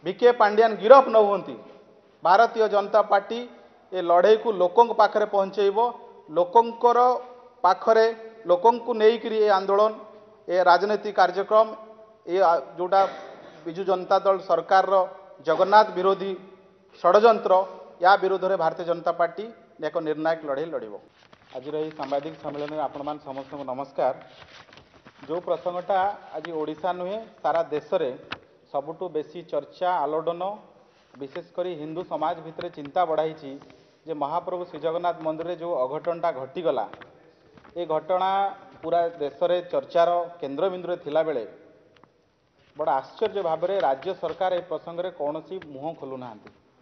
विके पांड्यान गिरफ न हुंती भारतीय जनता पार्टी ए लड़ाई को लोकों पाखरे पहुंचेब लोकंकर पाखरे लोकों को नेइकरी ए आंदोलन ए राजनीतिक कार्यक्रम ए जोटा बिजु जनता दल सरकार जगन्नाथ विरोधी षड्यंत्र या विरोध में भारतीय जनता पार्टी एक निर्णायक लड़ाई लड़ब। आज सांबादिक सम्मेलन में आपण मान समस्त नमस्कार। जो प्रसंगटा आज ओडिशा नुहे सारा देश में सबुठु बेसी चर्चा आलोड़न विशेषकर हिंदू समाज भितर चिंता बढ़ाई जे महाप्रभु श्री जगन्नाथ मंदिर में जो अघटनटा घटीगला ये घटना पूरा देश में चर्चार केन्द्रबिंदु थिला बेले बड़ा आश्चर्य भाव में राज्य सरकार ए प्रसंग में कौन मुह खोलु ना।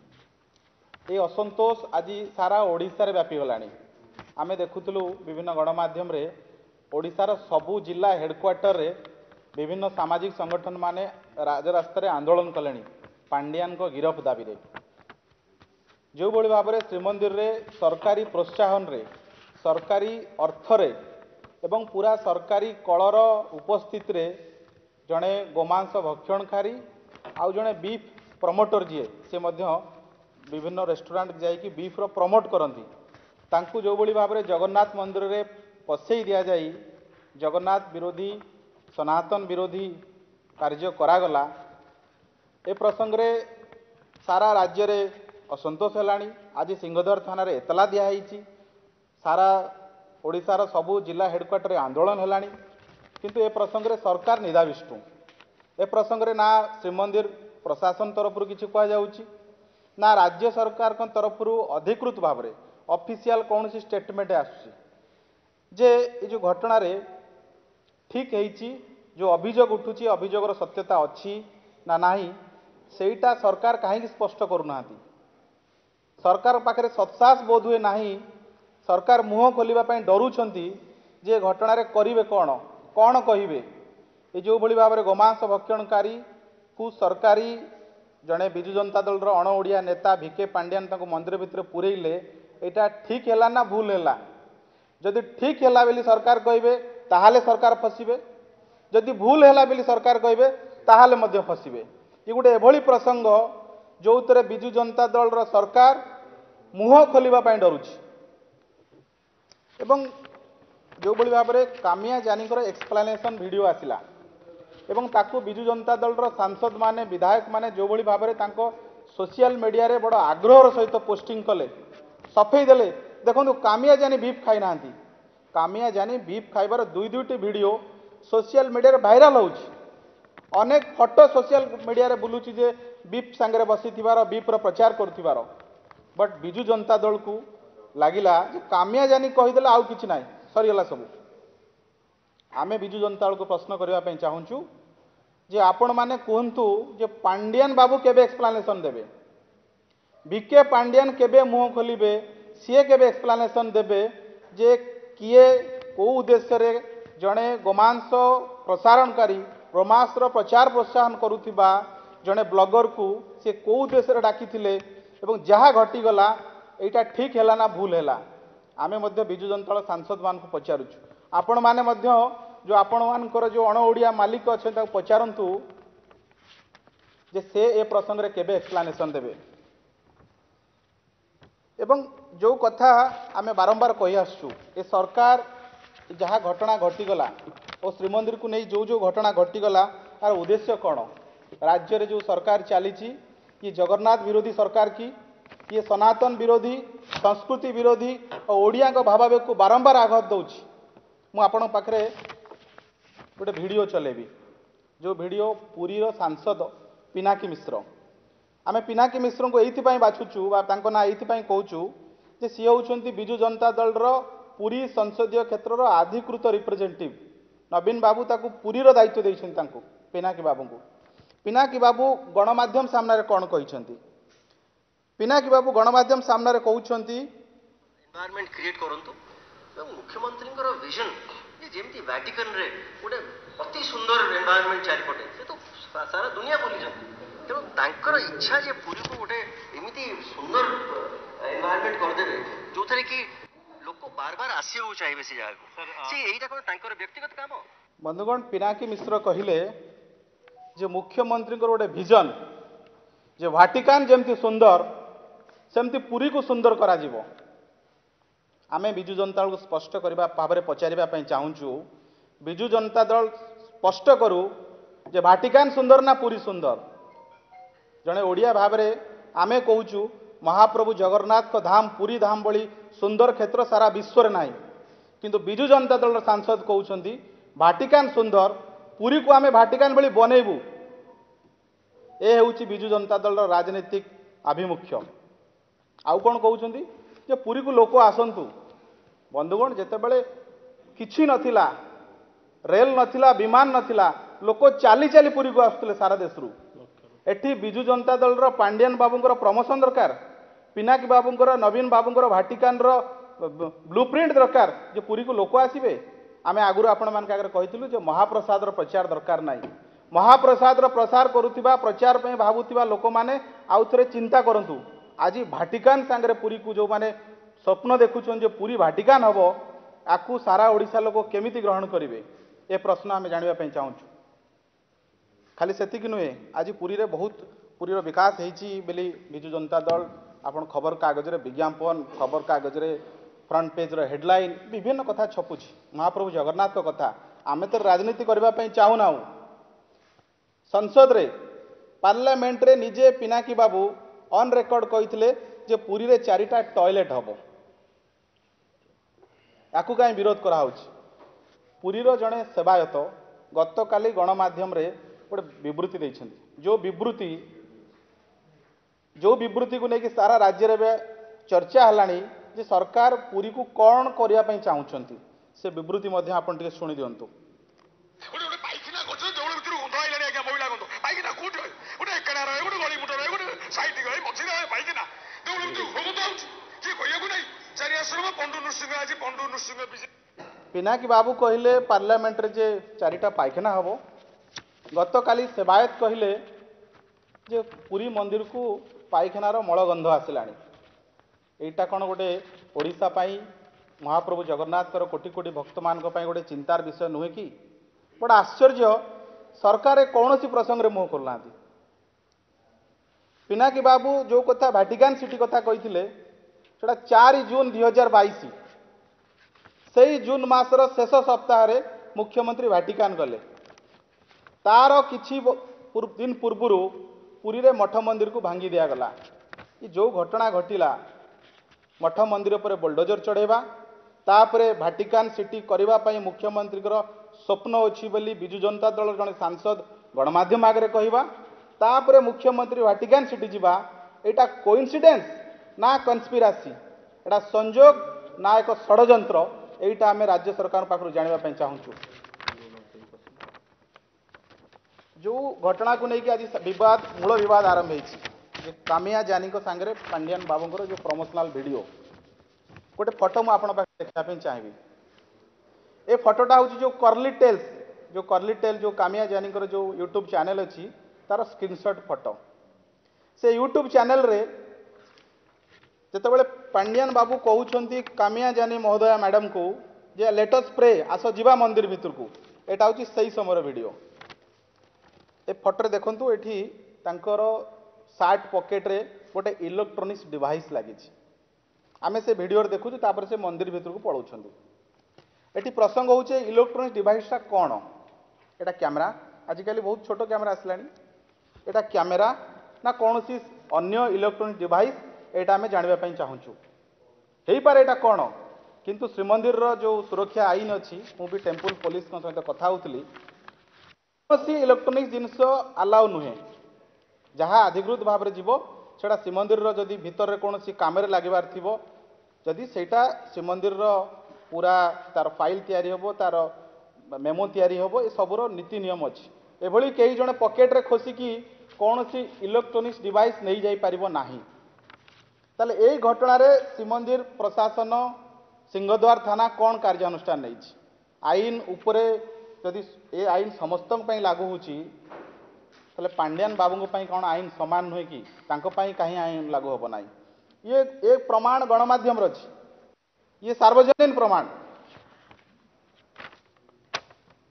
ये असंतोष आज सारा ओडिशा रे व्यापी गलानी। आमे देखुतलु विभिन्न गणमाध्यम रे ओडिशार सबु जिला हेडक्वार्टर रे विभिन्न सामाजिक संगठन माने राजरास्ता आंदोलन कले पांड्यान को गिरफ दाबी रे। जो भली भाव में श्रीमंदिर रे सरकारी प्रोत्साहन रे सरकारी अर्थ रे एवं पूरा सरकारी कलर उपस्थित रे जड़े गोमांस भक्षणकारी आउ जड़े बीफ प्रमोटर जी से मध्य विभिन्न रेस्टोरेंट जाइए बीफ रो प्रमोट करती तांकु जो भली भाव में जगन्नाथ मंदिर रे पसई दि जाई जगन्नाथ विरोधी सनातन विरोधी कार्य करागला ए प्रसंग रे सारा राज्य रे असंतोष है। आज सिंहदर थाना रे एतला दिखाई सारा ओडिशार सबु जिला हेडक्वार्टर आंदोलन है किंतु ए प्रसंग रे सरकार निदाविष्टु। ए प्रसंग रे ना श्रीमंदिर प्रशासन तरफ किसी कहुच्छी ना राज्य सरकार तरफ अधिकृत भाव में ऑफिशियल कौन सी स्टेटमेंट आसुची जे ये जो घटना रे ठीक है जो अभियोग उठुची अभियोगर सत्यता अच्छी ना नहीं सेटा सरकार कहीं स्पष्ट करूना। सरकार पाखे सत्साहस बोध हुए नहीं। सरकार मुह खोलने डरुंच जे घटना रे करिवे कौन कौन कहिबे। ये जो भली भाव में गोमांस भक्षणकारी को सरकारी जड़े विजु जनता दल अण ओडिया नेता भिके पांड्यान मंदिर भितर पुरेले यहाँ ठीक है ना भूल है। जदि ठीक है बोली सरकार कहे ताहाले सरकार फसबे जदि भूल है बोली सरकार कहे ताहाले मध्य फसबे। ये गोटे एभली प्रसंग जो थे विजु जनता दल सरकार मुह खोलने डरुची एवं जो भली भाव में कामिया जानी एक्सप्लेनेशन वीडियो आसिला एवं ताकू विजु जनता दल सांसद माने विधायक माने जो भली भाव में सोशल मीडिया रे बड़ आग्रह सहित पोस्टिंग कले सफेई देले देखो कामिया जानी बीफ खाई ना कामिया जानी बीफ खाइबार दुईटी वीडियो सोशल मीडिया भाइराल होउछि। अनेक फोटो सोशल मीडिया रे बुलुछि जे बीफ सांगे बसी बीफ रो प्रचार करुथिबार बट विजु जनता दल को लागिला जे कामिया जानी कहीदेला आउ किछि नाही सरीगला सब। आमे विजु जनता दल को प्रश्न करने चाहूँ जे आपण माने कहतु जे पांड्यान बाबू केबे एक्सप्लेनेशन देबे बीके पांड्यान केबे मुह खोलिबे सी केबे एक्सप्लेनेशन देबे जे किए को उद्देश्य रे जड़े गोमांस प्रसारणकारी गोमांसर प्रचार प्रोत्साहन करुथिबा जड़े ब्लॉगर को सी को उद्देश्य डाकी एवं जहाँ घटीगला यहाँ ठीक है ना भूल है। आमे मध्य विजु जनता दल सांसद मान को पचारुछु आपण माने मध्य जो आपण मानकर जो अण ओडिया मालिक अच्छा पचारतु जे से ए प्रसंग रे केबे एक्सप्लेनेशन देबे। एवं जो कथा आमे बारंबार कही आसु ए सरकार जहाँ घटना घटीगला और श्रीमंदिर को नहीं जो जो घटना घटीगला तार उद्देश्य कौन राज्य रे जो सरकार चली ये जगन्नाथ विरोधी सरकार की ये सनातन विरोधी संस्कृति विरोधी और ओडिया को भावावेग को बारंबार आघात दौची। मु आपण पाखरे गोटे वीडियो चलेबी जो वीडियो पुरी रो सांसद पिनाकी मिश्र आमे पिनाकी मिश्र को ये बाछुचु ना ये कहूँ जे सी होती विजु जनता दल पुरी संसदीय क्षेत्र अधिकृत रिप्रेजेंटेटिव नवीन बाबू ताकू पुरी रो दायित्व देइछन पिनाकी बाबू को। पिनाकी बाबू गणमाध्यम सामने कौन कहते पिनाकी बाबू गणमाध्यम सामने कहते एनवायरनमेंट क्रिएट करंतु मुख्यमंत्री विजन जेमती वैटिकन रे गोटे अति सुंदर एनवायरनमेंट चारिपटे से तो सारा दुनिया बोली तेणु तांकर इच्छा जे पूरी को गोटे एमती सुंदर एनवायरनमेंट करदेवे जो थे कि लोक बार बार आसिया चाहिए से जगह से यहीटा कौन तांकर व्यक्तिगत काम। बंधुगण पिनाकी मिश्र कहले जे मुख्यमंत्री गोटे विजन जे भाटिकान जेमती सुंदर सेमती पुरी को सुंदर करा जीवो। आमे बिजु जनता दल को स्पष्ट करबा भाबरे पचारिबा पई चाहूचु बिजु जनता दल स्पष्ट करू जे भाटिकान सुंदर ना पुरी सुंदर। जड़े ओडिया भाबरे आमे कहूचु महाप्रभु जगन्नाथ को धाम पुरी धाम बड़ी सुंदर क्षेत्र सारा विश्व में नहीं, किंतु बिजु जनता दल सांसद कहउछंती भाटिकान सुंदर पुरी को आमे भाटिकान बड़ी बनैबू। ए हेउची बिजु जनता दल राजनीतिक आभिमुख्य। आउ कौन कहउछंती जे पुरी को लोक आसंतु। बंधुगण जेतेबेले किछि नथिला, रेल नथिला, विमान नथिला, लोक चाली चाली पुरी को आसुतले सारा देशरू। एठी बिजु जनता दल पांडियन बाबूंकर प्रमोशन दरकार, पिनाकी बाबूंकर नवीन बाबूंकर भाटिकान ब्लूप्रिंट दरकार जे पुरी को लोक आसीबे। आमे आगुरु आपण मान आगे कहिथिलु जे महाप्रसाद प्रचार दरकार नाही। महाप्रसाद प्रसार करुथिबा प्रचार पई भाबुथिबा लोक माने आउ थरे चिंता करंतु। आज भाटिकान सांगरे पुरी को जो माने स्वप्न देखुछन जे पुरी भाटिकान हबो, आकु सारा ओडिसा लोक केमिति ग्रहण करिवे ए प्रश्न आमे जानिबा पई चाहूछु। खाली सेतिक नुहे, आज पुरी रे बहुत पुरीर विकास होती बोली बिजु जनता दल आपण खबर कागज रे विज्ञापन, खबर कागज रे फ्रंट पेज रे हेडलाइन विभिन्न कथा छपुची महाप्रभु जगन्नाथ को कथा। आमे तो राजनीति करबा पई चाहू नाउ। संसद रे पार्लियामेंट रे निजे पिनाकी बाबू ऑन रेकॉर्ड कहिथिले जे पुरी रे 4टा टॉयलेट हबो। याकू काई विरोध करा होची। पुरी रो जणे सेवायत गतकाली गणमाध्यम रे गोटे विवृत्ति देइछन्ति। जो विवृत्ति को लेकिन सारा राज्य रे चर्चा हलानी जे सरकार पुरी को कौन करिया पई चाहुछन्ति। से विवृत्ति मध्ये आपण टिके सुनि दियंतु। गोटे पाइखिना गछ जवळ भितर गंध आइलानी आज्ञा महिला गंध पाइखिना कोठ गोटे एकड़ा रहे गोटे गली मुटर रहे गोटे साइड गले मछी रहे पाइखिना जवळ भितर गंध आउछ जे कहियाकू नै चारि आश्रम पंडु नृसिंह आज पंडु नृसिंह पिनाकी बाबू कहले पार्लियामेंट रे जे 4टा पाइखिना हबो। गतकाली सेवायत कहले जे पुरी मंदिर को पाइखानार मलगंध आसलानी। एटा कौन गोटे ओडिशा पाई महाप्रभु जगन्नाथ कोटि कोटि भक्त मान गोटे चिंतार विषय नुहे कि? बड़ा आश्चर्य, सरकार कौन सी प्रसंग रे मुह खोलना। पिनाकी बाबू जो कथा भाटिकान सिटी कथा कही 4 जून 2022 से जून मासर शेष सप्ताह रे मुख्यमंत्री भाटिकान गले। तार किछि दिन पूर्व पुरी रे मठ मंदिर को भांगी दिया गला। ये जो घटना घटिला मठ मंदिर पर बुलडोजर चढ़ेबा, तापरे भाटिकान सिटी करबा पई मुख्यमंत्री स्वप्न अछि बोली बिजु जनता दल जने सांसद गणमाध्यम आगे कहवा, तापरे मुख्यमंत्री भाटिकान सिटी जीवा, एटा कोइंसिडेंस ना कन्स्पिरासी, एटा संजोग ना एक षडयंत्र, एटा आमे राज्य सरकार पाखरु जानिबा पई चाहूछु। जो घटना को लेकिन आज विवाद मूल विवाद आरंभ होती कामिया जानी को सांगरे पांडियन बाबूंकर जो प्रमोशनल वीडियो गोटे फोटो मुझे देखा चाहिए। ए फोटोटा हूँ जो कर्ली टेल जो कामिया जानी जो यूट्यूब चैनल अच्छी तार स्क्रीनशॉट फोटो। से यूट्यूब चैनल रे जितेबाला पांडियन बाबू कहते कामिया जानी महोदया मैडम को जे लेटस प्रे आस जीवा मंदिर भितर को, एटा हूँ सही समय वीडियो। ए फोटो देखंतु एठी तांकर सार्ट पॉकेट रे गोटे इलेक्ट्रोनिक्स डिवाइस लगी। आमे से वीडियो देखु तापर से मंदिर भीतर को पळौछंती। एठी प्रसंग होचे इलेक्ट्रोनिक्स डिवाइस ता कोन? एटा कैमरा, आजिकल बहुत छोटो कैमरा आसलानी। एटा कैमरा ना कोनोसी अन्य इलेक्ट्रोनिक्स डिवाइस, एटा आमे जानिबा पई चाहूछु। हेई पारे एटा कोन? किंतु श्रीमंदिर रो जो सुरक्षा आईन अछि, मु भी टेम्पल पुलिस को सहित कथा होतली, इलेक्ट्रोनिक्स जिनस अलाउ नुहे। जहाँ अधिकृत भाव में जीव सेटा श्रीमंदिर जदि भितर कौन कामेरे लगिबार थिबो, जदि सेटा श्रीमंदिर पूरा तार फाइल तैयारी होबो, तार मेमो तैयारी होबो, ए सबुर नीति नियम अछि। एभली कई जने पॉकेट रे खोसिकी कौन सी इलेक्ट्रोनिक्स डिवाइस नहीं जाई परिबो नाही। ताले एई घटना रे श्रीमंदिर प्रशासन सिंहद्वार थाना कौन कार्यानुष्ठान नहीं? आईन उपरे जदि ए आईन समस्त लागू होची ताले पांडियन बाबू कौन आईन समान नुहे कि? कहीं आईन लागू होब ना। ये एक प्रमाण गणमाध्यम रही, ये सार्वजनीन प्रमाण।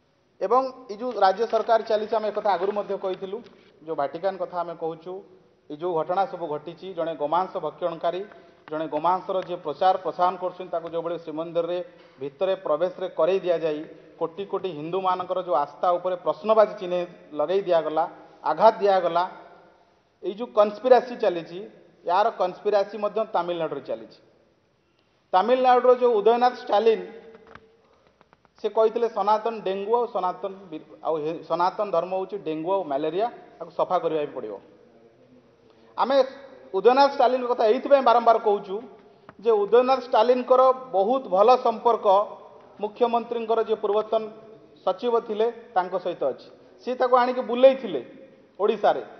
एवं ये जो राज्य सरकार चली आम एक आगुरी कही जो भाटिकान कथा आम कहूँ ये जो घटना सब घटी जड़े गोमांस भक्षणकारी जड़े गोमांसर जी प्रचार प्रसारण कर जो श्रीमंदिर रे भितर प्रवेश रे करई दिया जाई कोटी कोटी हिंदू मानकर जो आस्था उपर प्रश्नबाजी चिन्ह लगे दिगला आघात दिगला ये जो कन्स्पिरासी चली यार कन्स्पिरासी तमिलनाडु चली तमिलनाडु जो उदयनाथ स्टालिन से कहते सनातन डेंगू और सनातन धर्म हूँ डेंगू और मलेरिया सफा करने पड़ो आम उदयनाथ स्टालिन कथा ये बारंबार कहूँ जे उदयनाथ स्टालिन बहुत भल संपर्क मुख्यमंत्री जो पूर्वतन सचिव थिले सहित अच्छी सी आणिक बुले ओडिशा रे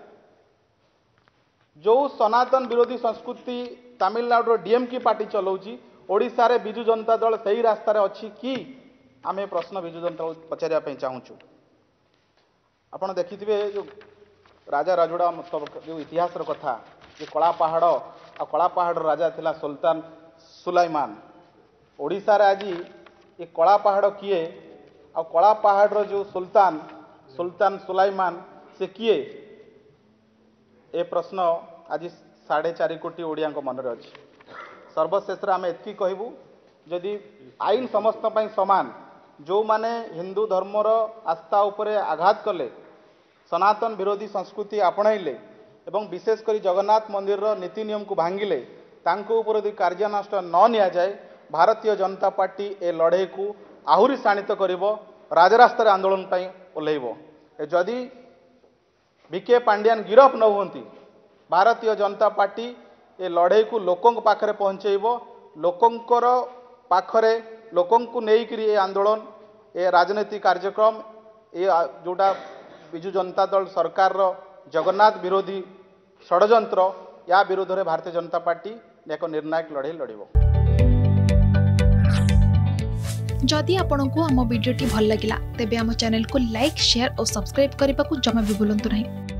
जो सनातन विरोधी संस्कृति तमिलनाडु डीएमके पार्टी चलाउची ओडिशा रे बिजु जनता दल सही रास्तार अच्छी कि आम प्रश्न बिजु जनता दल पचारिया चाहूँ आपड़ देखिथे जो राजा राजुड़ा जो इतिहास कथा जे कला पहाड़ आ कला पहाड़ राजा थिला सुल्तान सुलाइमान ओडिशा रे आज ये कला पहाड़ किए आ कला पहाड़ जो सुल्तान सुलाइमान से किए ए प्रश्न आज 4.5 कोटी ओडिया मन में अच्छी सर्वशेष आम एति कहबू जदि आईन समस्त समान जो माने हिंदू धर्मर आस्था उपरे आघात कले सनातन विरोधी संस्कृति आपणइले एवं विशेषकर जगन्नाथ मंदिर नीति नियम को भांगिले तांको उपर यदि कार्यानुष्ठान न निया जाए भारतीय जनता पार्टी ए लड़े को आहुरी शाणित करिवो राजरास्तार आंदोलन ओह्लैबो जदि बीके पांड्यान गिरफ न हुंती भारतीय जनता पार्टी ए लड़े को लोकों पाखरे पहुंचेबो लोकोंकर पाखरे लोकों को नेइकरी ए आंदोलन ए राजनीतिक कार्यक्रम ए जोटा बिजु जनता दल सरकार जगन्नाथ विरोधी षड्यंत्र या विरोध में भारतीय जनता पार्टी एक निर्णायक लड़ाई लड़िबो। जदि आपंक आम भिडी भल लगा तेब आम चैनल को लाइक शेयर और सब्सक्राइब करने को जमा भी भूलु नहीं।